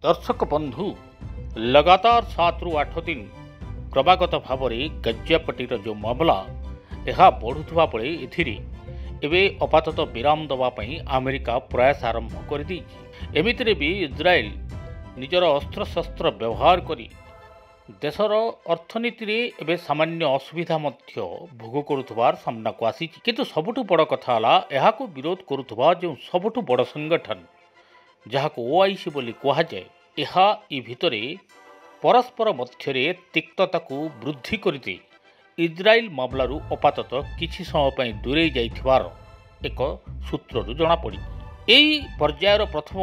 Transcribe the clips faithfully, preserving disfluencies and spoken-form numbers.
दर्शक बंधु लगातार सात रु आठ दिन क्रमागत भाव में गज्यापटीर जो मामला यह बढ़ुवा बेले एथिरे अपातत विराम दवाई अमेरिका प्रयास आरंभ कर एमितिरे भी इज्राएल निजर अस्त्रशस्त्र व्यवहार करी देशर अर्थनीति रे एबे सामान्य असुविधा मध्य भोग करुथबार सामना को आसी किंतु सबुठु बड़ कथा हला एहाको विरोध करुथबा जो सबुठु बड़ संगठन जहाको ओआईसी बोली कहा जाए यहा इ भितरे परस्पर मध्यरे तिक्तता को वृद्धि करते इज्राएल मामलारू अपातत किछि समय पई दूरे जाइथिबार एक सूत्ररू जना पड़ी। एई पर्यायर प्रथम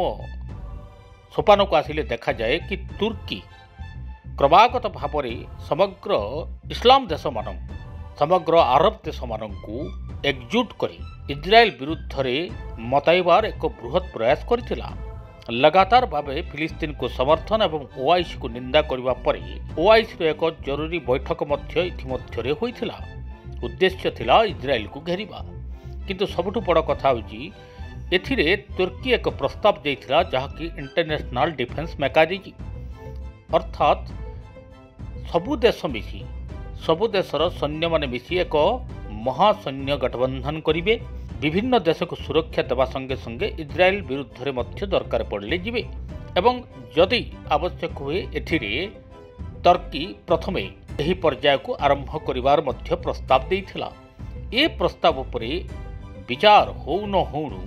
सोपान को आसिले देखा जाए कि तुर्की क्रमागत भाव में समग्र इस्लाम देश मान समग्र आरब देश मानू एकजुट कर इज्राएल विरुद्ध रे मताइबार एक बृहत प्रयास करथिला। लगातार भाव फिलिस्तीन को समर्थन एवं ओआईसी को निंदा करने पर ओआईसी एक जरूरी बैठक मध्य इतिमध्य होइथिला। उद्देश्य थिला इज्राएल को घेरिबा किंतु सबुठु बड़ कथा होची एथिरे तुर्की एक प्रस्ताव देइथिला जहाकी इंटरनेशनल डिफेंस मैकेनिज्म अर्थात सबु देश मिसी सबु देशर सैन्य माने मिसी एक महासैन्य गठबंधन करिवे विभिन्न देश को सुरक्षा देवा संगे संगे इज्राएल विरुद्ध रे मध्य दरकार पड़े जिवे एवं जदि आवश्यक हुए एथिरे तुर्की प्रथमे एही पर्याय को आरंभ करिवार मध्य प्रस्ताव देइथिला। ए प्रस्ताव उपरे विचार हो न होणु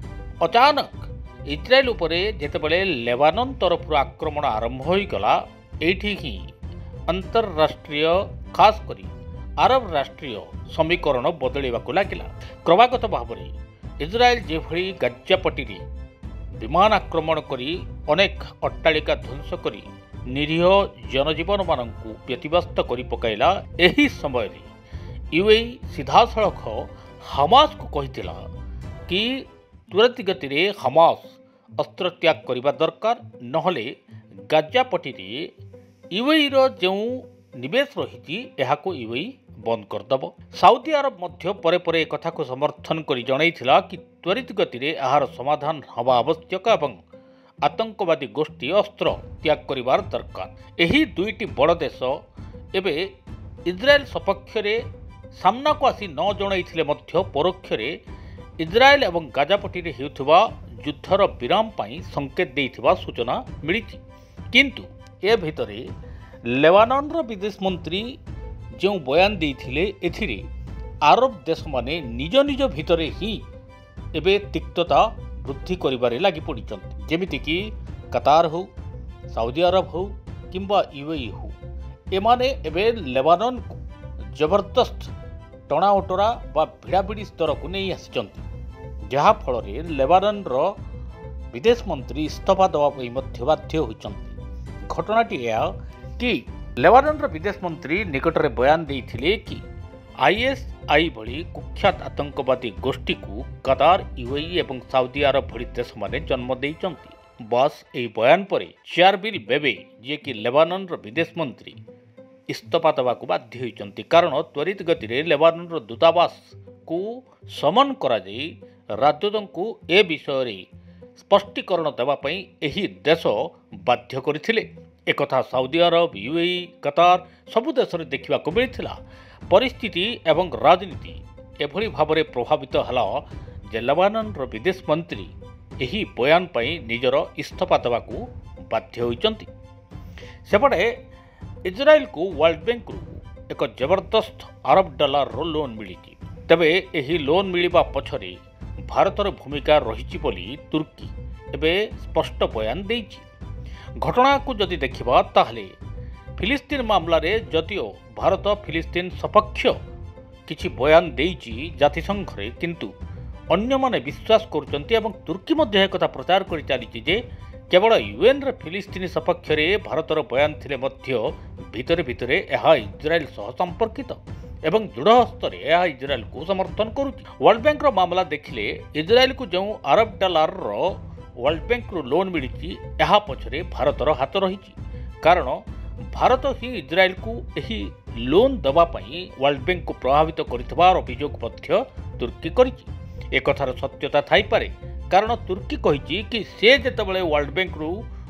अचानक इज्राएल उपरे जेतेबेले लेबानन तरफ आक्रमण आरंभ होई गला एठी ही अंतरराष्ट्रीय खास करी आरब राष्ट्रीय समीकरण बदलैवाक लागिला। क्रमागत भाव में इज्राएल जेभली गज्यापटी विमान आक्रमण करी अनेक अट्टालिका ध्वंस करी निरीह जनजीवन मानू व्यतिव्यस्त कर पकाइला। एही समय यूएई सीधासलख हमास को कहिथिला कि तुरंत गति रे हमास अस्त्र त्याग करने दरकार नहले गज्यापटी यूएई रो जो निवेश रही यहाको यूएई बंद करदेव। साउदी अरब मध्य परे परे एक कथा को समर्थन कर जनईथिला कि त्वरित गति रे आहार समाधान हवा आवश्यक एवं आतंकवादी गोष्ठी अस्त्र त्याग करिवार दरकार। एही दुईटी बड़ देश एबे इज्राएल सपक्ष रे सामना को आसी न जनईथिले मध्य परोक्ष रे इज्राएल एवं गाजापटी रे हेउथबा युद्धर विराम पाई संकेत देइथिबा सूचना मिलिछि। किंतु ए भितरे लेबानन रो विदेश मंत्री जो बयान देइथिले एथिरे आरब देश माने निज निज भितरे ही एबे तिक्तता वृद्धि करिबारे लागि पड़िचंती जेमिति कि कतार हो साउदी अरब हो किंबा यूएई हो एमाने एबे लेबानन को जबरदस्त टणा ओटरा बा भिड़ाभिड़ी स्तर को नहीं आसिचंती जहा फल रे लेबानन रो विदेश मंत्री इस्तीफा देवा पई मध्य बाध्य होइचंती। घटनाटी या कि लेबानन रो विदेश मंत्री निकट में बयान देइथिले कि आईएसआई भली कुख्यात आतंकवादी गोष्ठी को कतार यूएई एवं साउदी अरब भली देश माने जन्म देइचंती। बस एही बयान पर चारबिल बेबे जे कि लेबानन रो विदेश मंत्री इस्तीफा देवाक बाध्य होइचंती कारण त्वरित गति रे लेबानन रो दूतावास को समन करा जाई राजदूत को ए विषय रे स्पष्टीकरण देवा पई एही देश बाध्य करथिले। एक कथा साउदी अरब यूएई कतार सबु देश में देखा मिलता। परिस्थिति एवं राजनीति एभली भाव में प्रभावित हला जे लेबानन रो विदेश मंत्री एही बयान पई निजर इस्तीफा देवाकू बाध्य होइचंती। सेपटे इज्राएल को वर्ल्ड बैंक रु एक जबरदस्त अरब डॉलर रो लोन मिली। तबे एही लोन मिलिबा पछरे भारतर भूमिका रही बोली तुर्की एबे स्पष्ट बयान देइछि। घटना को जदि देखिबा ताहले फिलिस्तीन मामला रे जदिओ भारत फिलिस्तीन सपक्ष किछि बयान देइछि जातिसंघ रे किंतु अन्य माने विश्वास करुचंती एवं तुर्की मध्य एक कथा प्रचार करि चालिछि जे केवल यूएन रे फिलिस्तीन सपक्ष रे भारतर बयान थिले मध्य भितरे भितरे एहा इज्राएल सह संपर्कित एवं दृढ़ हस्तर यह इज्राएल को समर्थन करुछि। वर्ल्ड बैंक रो मामला देखिले इज्राएल को जो अरब डॉलर रो वर्ल्ड बैंक रु लोन मिली यह पछरे भारतर हाथ रही कारण भारत ही इज्राएल को यही लोन दवा पाई वर्ल्ड बैंक को प्रभावित कर अभियोग तुर्की करिछि। एक कथार सत्यता थाई पारे कारण तुर्की कहिछि कि से जेतेबेले वर्ल्ड बैंक रु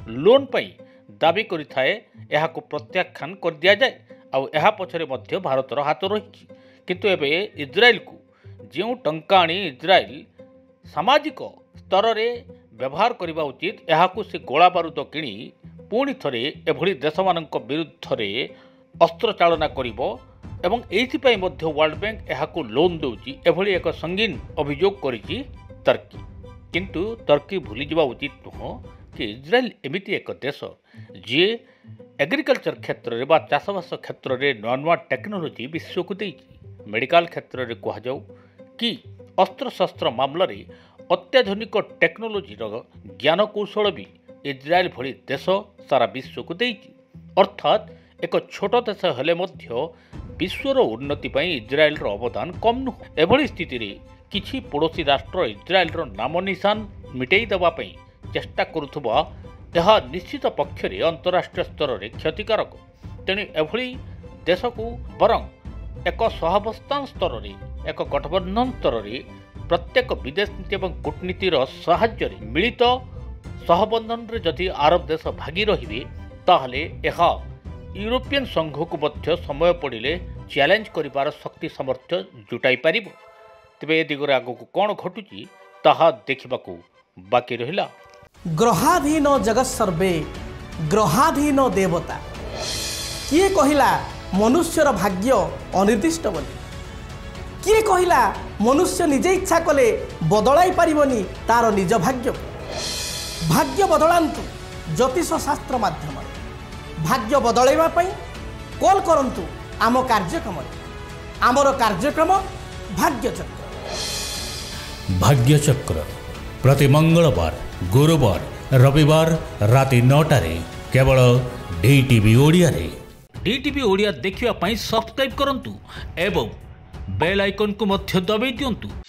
लोन पाई दाबी करिथाए एहाकु प्रत्याख्यान कर दिया जाए आउ एहा पछरे मध्य भारतर हाथ रही किंतु एबे इज्राइल को जो टंका आनी इज्राइल सामाजिक स्तर रे व्यवहार करबा उचित एहाकु से गोला बारूद किणी पुणी थरे एभली देश मानक विरुद्ध रे अस्त्र चालना करिबो एवं एइथिपाई मध्य वर्ल्ड बैंक एहाकु लोन देउची एभली एक संगीन अभियोग करिची तुर्की किंतु तुर्की भूली जावा उचित नुह कि इज्राइल एमिति एक देश जी एग्रीकल्चर क्षेत्र रे बा चाषबास क्षेत्र रे नुआ नुआ टेक्नोलोजी विश्व को देइची मेडिकल क्षेत्र रे कहा जाऊ कि अस्त्र शस्त्र मामला रे अत्याधुनिक टेक्नोलोजी ज्ञान कौशल भी इज्राइल भली देश सारा विश्व को देइची अर्थात एक छोट देश हेले मध्य विश्वर उन्नति पई इज्राइल रो अवदान कम नुह एभली स्थिति रे किछि पड़ोसी राष्ट्र इज्राइल रो नाम निशान मिटेई देबा पई चेष्टा करुथबा यह निश्चित पक्ष रे अंतरराष्ट्रीय स्तर रे क्षतिकारक तेणु एभली देश को बरं एक सहाबस्तान स्तर रे एक गठबंधन स्तर रे प्रत्येक विदेश नीति और कूटनीतिर साहाय्य रे मिलित सहबंधन रे जदि आरब देश भागी रहिबे ताहले एहा यूरोपियन संघ को मध्य समय पड़िले चैलेंज करिबार शक्ति सामर्थ्य जुटाई पारिबो तेबे ए दिगरे आगको कोन घटुची ताहा देखिबाकू बाकी रहिला। ग्रहाधीन जगत सर्वे ग्रहाधीन देवता किए कहिला मनुष्यर भाग्य अनिर्दिष्ट बोली किए कहिला मनुष्य निजे इच्छा कले बदलाई पारिबनी तार निज भाग्य भाग्य बदलांतु ज्योतिष शास्त्र माध्यम भाग्य बदलैवा पई कॉल करंतु आम कार्यक्रम आमर कार्यक्रम भाग्यचक्र भाग्यचक्र प्रति मंगलवार गुरुवार रविवार राति नौटारे केवल डीटीवी ओडिया रे डीटीवी ओडिया देखिवा पई सब्सक्राइब करंतु एवं बेल आइकन को मध्य दबाई दियंतु।